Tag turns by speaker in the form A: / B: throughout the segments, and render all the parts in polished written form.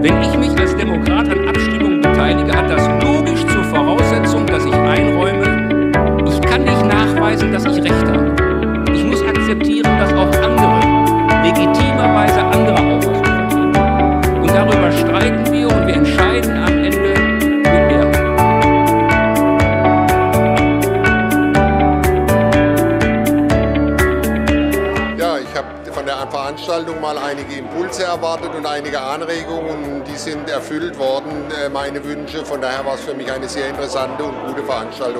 A: Wenn ich mich als Demokrat an Abstimmungen beteilige, hat das logisch zur Voraussetzung, dass ich einräume, ich kann nicht nachweisen, dass ich Recht habe. Ich muss akzeptieren, dass auch andere legitimerweise andere Auffassungen vertreten. Und darüber streiten wir und wir entscheiden am Ende mit Mehrheit.
B: Ja, ich habe von der Veranstaltung mal einige Impulse erwartet und einige Anregungen, die sind erfüllt worden, meine Wünsche. Von daher war es für mich eine sehr interessante und gute Veranstaltung.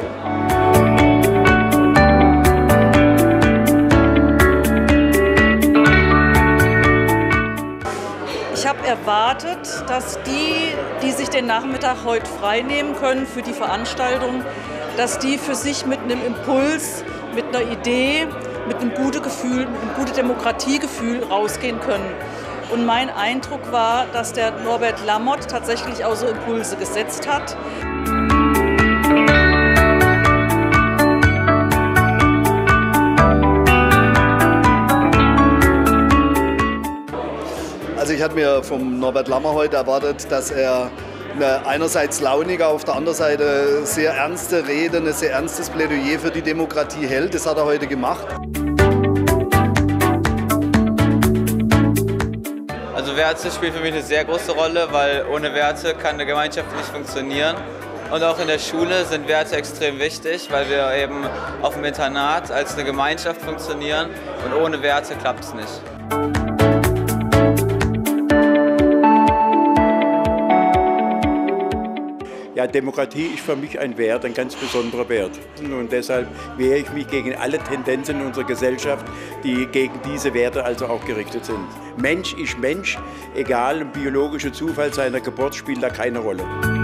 C: Ich habe erwartet, dass die sich den Nachmittag heute frei nehmen können für die Veranstaltung, dass die für sich mit einem Impuls, mit einer Idee, mit einem guten Gefühl, mit einem guten Demokratiegefühl rausgehen können. Und mein Eindruck war, dass der Norbert Lammert tatsächlich auch so Impulse gesetzt hat.
D: Also ich hatte mir vom Norbert Lammert heute erwartet, dass er eine einerseits launige, auf der anderen Seite sehr ernste Rede, ein sehr ernstes Plädoyer für die Demokratie hält. Das hat er heute gemacht.
E: Also Werte spielt für mich eine sehr große Rolle, weil ohne Werte kann eine Gemeinschaft nicht funktionieren. Und auch in der Schule sind Werte extrem wichtig, weil wir eben auf dem Internat als eine Gemeinschaft funktionieren und ohne Werte klappt es nicht.
F: Ja, Demokratie ist für mich ein Wert, ein ganz besonderer Wert. Und deshalb wehre ich mich gegen alle Tendenzen in unserer Gesellschaft, die gegen diese Werte also auch gerichtet sind. Mensch ist Mensch, egal, ein biologischer Zufall seiner Geburt spielt da keine Rolle.